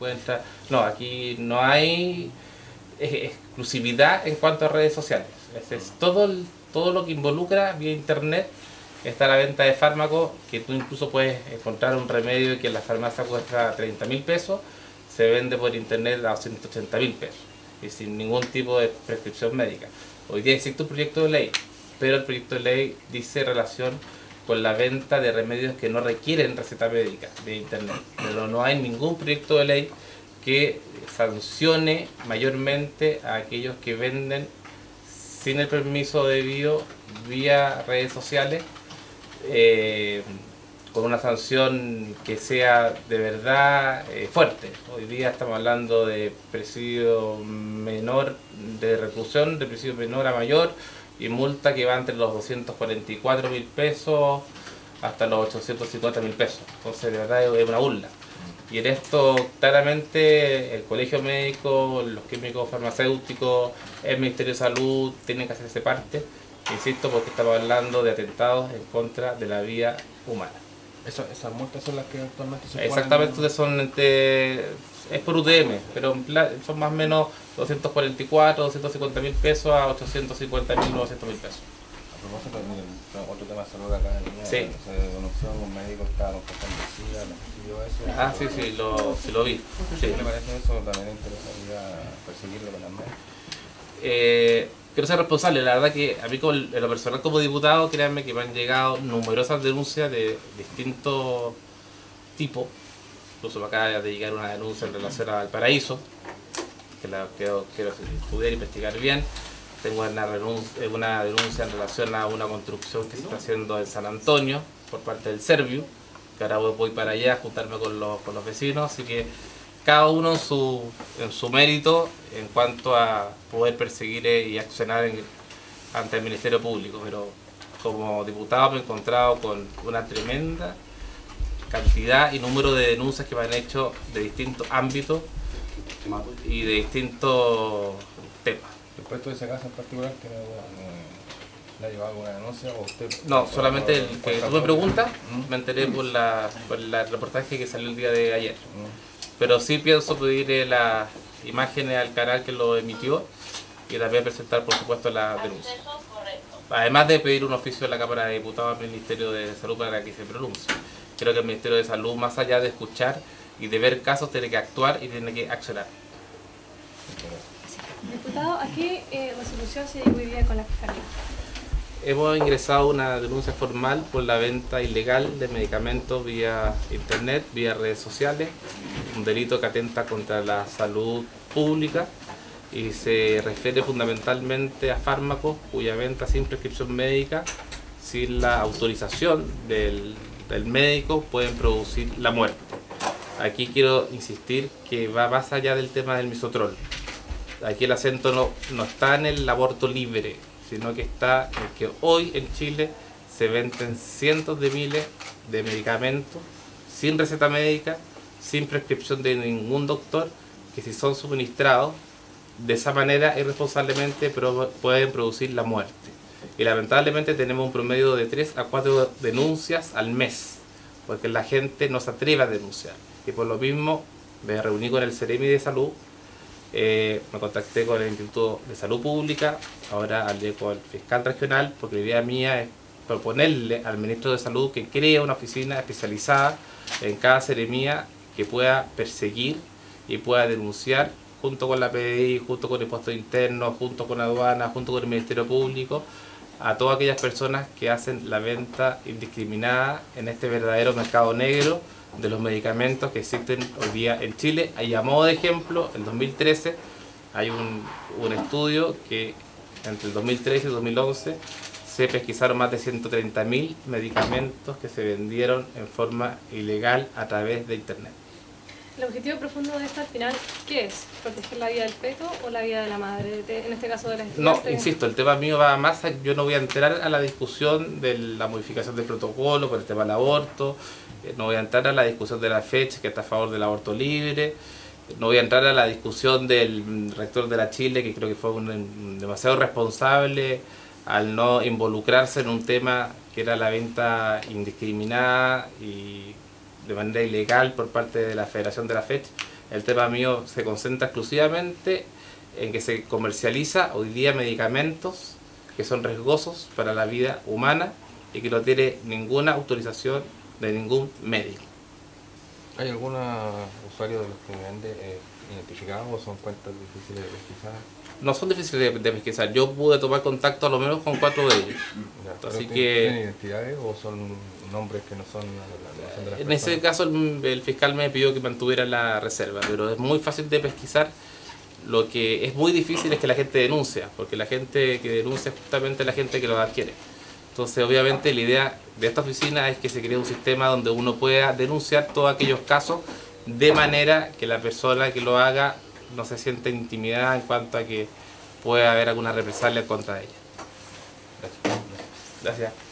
puede entrar. No, aquí no hay exclusividad en cuanto a redes sociales. Es todo lo que involucra vía internet. Está la venta de fármacos, que tú incluso puedes encontrar un remedio que en la farmacia cuesta 30.000 pesos, se vende por internet a 180.000 pesos y sin ningún tipo de prescripción médica. Hoy día existe un proyecto de ley, pero el proyecto de ley dice relación con la venta de remedios que no requieren receta médica de internet, pero no hay ningún proyecto de ley que sancione mayormente a aquellos que venden sin el permiso debido vía redes sociales, con una sanción que sea de verdad fuerte. Hoy día estamos hablando de presidio menor, de reclusión, de presidio menor a mayor, y multa que va entre los 244.000 pesos hasta los 850.000 pesos. Entonces, de verdad es una burla. Y en esto, claramente, el colegio médico, los químicos farmacéuticos, el Ministerio de Salud tienen que hacerse parte, insisto, porque estamos hablando de atentados en contra de la vida humana. Esas multas son las que actualmente se Exactamente, es por UTM, pero son más o menos 244, 250.000 pesos a 850.000, 900.000 pesos. A propósito, otro tema de salud acá en Viña, sí. Se denunció a un médico que estaba confesando SIDA, eso. Ah, sí, lo vi. ¿Qué le parece eso? También interesaría perseguirlo con las medias. Quiero ser responsable, la verdad que a mí en lo personal como diputado, créanme que me han llegado numerosas denuncias de distintos tipos. Incluso me acaba de llegar una denuncia en relación a Valparaíso, que la quiero estudiar e investigar bien. Tengo una denuncia en relación a una construcción que se está haciendo en San Antonio por parte del Serviu, que ahora voy para allá a juntarme con los vecinos, así que cada uno en su mérito en cuanto a poder perseguir y accionar ante el Ministerio Público, pero como diputado me he encontrado con una tremenda cantidad y número de denuncias que me han hecho de distintos ámbitos y de distintos temas. Respecto de ese caso en particular, que ¿le ha llevado alguna denuncia o usted? No, solamente el que tú me preguntas, me enteré por el reportaje que salió el día de ayer. Pero sí pienso pedirle las imágenes al canal que lo emitió y también presentar, por supuesto, la denuncia. Además de pedir un oficio a la Cámara de Diputados al Ministerio de Salud para que se pronuncie. Creo que el Ministerio de Salud, más allá de escuchar y de ver casos, tiene que actuar y tiene que accionar. Diputado, ¿a qué resolución se llegó hoy día con la Fiscalía? Hemos ingresado una denuncia formal por la venta ilegal de medicamentos vía internet, vía redes sociales, un delito que atenta contra la salud pública y se refiere fundamentalmente a fármacos cuya venta sin prescripción médica, sin la autorización del médico, pueden producir la muerte. Aquí quiero insistir que va más allá del tema del misotrol. Aquí el acento no está en el aborto libre, sino que está en que hoy en Chile se venden cientos de miles de medicamentos sin receta médica, sin prescripción de ningún doctor, que si son suministrados de esa manera irresponsablemente pueden producir la muerte. Y lamentablemente tenemos un promedio de 3 a 4 denuncias al mes, porque la gente no se atreve a denunciar. Y por lo mismo me reuní con el Ceremi de Salud, me contacté con el Instituto de Salud Pública, ahora hablé con el fiscal regional, porque la idea mía es proponerle al ministro de Salud que cree una oficina especializada en cada seremía que pueda perseguir y pueda denunciar junto con la PDI, junto con el Impuesto Interno, junto con aduana, junto con el Ministerio Público, a todas aquellas personas que hacen la venta indiscriminada en este verdadero mercado negro de los medicamentos que existen hoy día en Chile. Ahí, a modo de ejemplo, en 2013 hay un estudio que entre el 2013 y el 2011 se pesquisaron más de 130.000 medicamentos que se vendieron en forma ilegal a través de internet. El objetivo profundo de esta al final, ¿qué es? ¿Proteger la vida del feto o la vida de la madre? En este caso de la estudiante. No, insisto, el tema mío va más allá. Yo no voy a entrar a la discusión de la modificación del protocolo por el tema del aborto, no voy a entrar a la discusión de la fecha que está a favor del aborto libre, no voy a entrar a la discusión del rector de la Chile, que creo que fue demasiado responsable al no involucrarse en un tema que era la venta indiscriminada y de manera ilegal por parte de la Federación de la FECH. El tema mío se concentra exclusivamente en que se comercializa hoy día medicamentos que son riesgosos para la vida humana y que no tiene ninguna autorización de ningún médico. ¿Hay algún usuario de los que vende identificado o son cuentas difíciles de pesquisar? No son difíciles de pesquisar. Yo pude tomar contacto a lo menos con 4 de ellos. Ya, Así que ¿tienen identidades o son nombres que no son de las en personas? ese caso el fiscal me pidió que mantuviera la reserva, pero es muy fácil de pesquisar. Lo que es muy difícil es que la gente denuncia, porque la gente que denuncia es justamente la gente que los adquiere. Entonces, obviamente, la idea de esta oficina es que se cree un sistema donde uno pueda denunciar todos aquellos casos de manera que la persona que lo haga no se sienta intimidada en cuanto a que pueda haber alguna represalia contra ella. Gracias. Gracias.